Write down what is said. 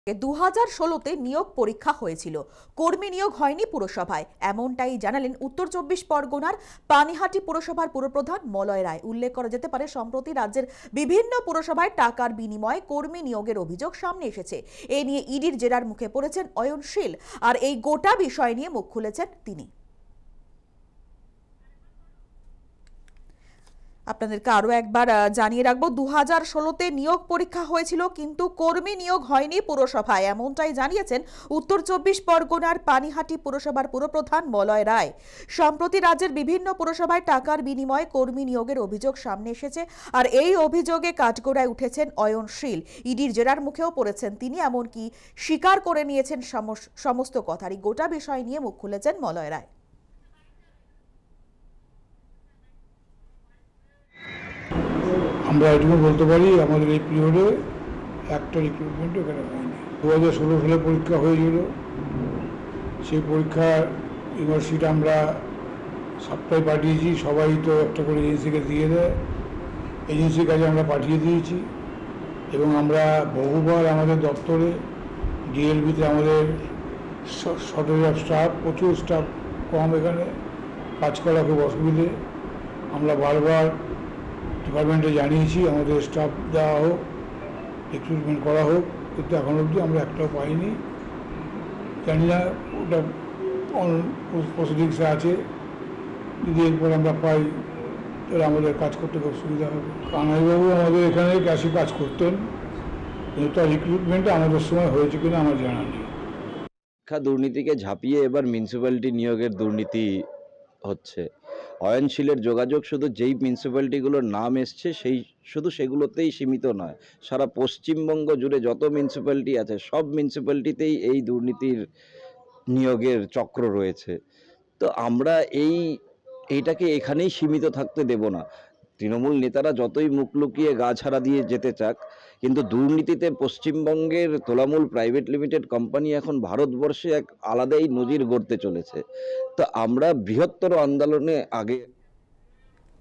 2016-তে নিয়োগ পরীক্ষা হয়েছিল, কর্মী নিয়োগ হয়নি পুরসভায়, এমনটাই জানালেন উত্তর চব্বিশ পরগনার পানিহাটি পুরসভার পুরপ্রধান মলয় রায়। উল্লেখ করা যেতে পারে, সম্প্রতি রাজ্যের বিভিন্ন পুরসভায় টাকার বিনিময়ে কর্মী নিয়োগের অভিযোগ সামনে এসেছে। এ নিয়ে ইডির জেরার মুখে পড়েছেন অয়ন শীল, আর এই গোটা বিষয় নিয়ে মুখ খুলেছেন তিনি। আপনাদেরকে আরো একবার জানিয়ে রাখবো, 2016-তে নিয়োগ পরীক্ষা হয়েছিল, কিন্তু কর্মী নিয়োগ হয়নি পুরসভায়, এমনটাই জানিয়েছেন উত্তর চব্বিশ পরগনার পানিহাটি পুরসভার পুরপ্রধান মলয় রায়। সম্প্রতি রাজ্যের বিভিন্ন পুরসভায় টাকার বিনিময়ে কর্মী নিয়োগের অভিযোগ সামনে এসেছে, আর এই অভিযোগে কাঠগড়ায় উঠেছেন অয়ন শীল। ইডির জেরার মুখেও পড়েছেন তিনি, এমনকি স্বীকার করে নিয়েছেন সমস্ত কথারই। গোটা বিষয় নিয়ে মুখ খুলেছেন মলয় রায়। আমরা এটুকু বলতে পারি, আমাদের এই পিরিয়ডে একটা রিক্রুটমেন্ট এখানে হয়নি। 2016 সালে পরীক্ষা হয়েছিল, সেই পরীক্ষার ইউনিভার্সিটি আমরা সবটাই পাঠিয়েছি। সবাই তো একটা করে এজেন্সিকে দিয়ে দেয়, এজেন্সির কাছে আমরা পাঠিয়ে দিয়েছি। এবং আমরা বহুবার আমাদের দপ্তরে ডিএলবিতে আমাদের শর্টেজ অফ স্টাফ, প্রচুর স্টাফ কম, এখানে কাজ করা খুব অসুবিধে। আমরা বারবার ডিপার্টমেন্টে জানিয়েছি আমাদের স্টাফ দেওয়া হোক, রিক্রুটমেন্ট করা হোক, কিন্তু এখন অবধি আমরা একটাও পাইনি। জানি না ওটা প্রসিডিংসে আছে, যদি এরপর আমরা পাই তাহলে আমাদের কাজ করতে খুব সুবিধা হবে। কানাইবাবু আমাদের এখানে ক্যাশে কাজ করতেন, কিন্তু তার রিক্রুটমেন্টটা আমাদের সময় হয়েছে কিনা আমার জানা নেই। শিক্ষা দুর্নীতিকে ঝাঁপিয়ে এবার মিউনিসিপ্যালিটি নিয়োগের দুর্নীতি হচ্ছে। অয়নশীলের যোগাযোগ শুধু যেই মিউনিসিপ্যালিটিগুলোর নাম এসছে শুধু সেগুলোতেই সীমিত নয়, সারা পশ্চিমবঙ্গ জুড়ে যত মিউনিসিপ্যালিটি আছে সব মিউনিসিপ্যালিটিতেই এই দুর্নীতির নিয়োগের চক্র রয়েছে। তো আমরা এইটাকে এখানেই সীমিত থাকতে দেব না। তৃণমূল নেতারা যতই মুখ লুকিয়ে গা ছাড়া দিয়ে যেতে চাক, কিন্তু দুর্নীতিতে পশ্চিমবঙ্গের তোলামূল প্রাইভেট লিমিটেড কোম্পানি এখন ভারতবর্ষে এক আলাদাই নজির গড়তে চলেছে। তো আমরা বৃহত্তর আন্দোলনে আগে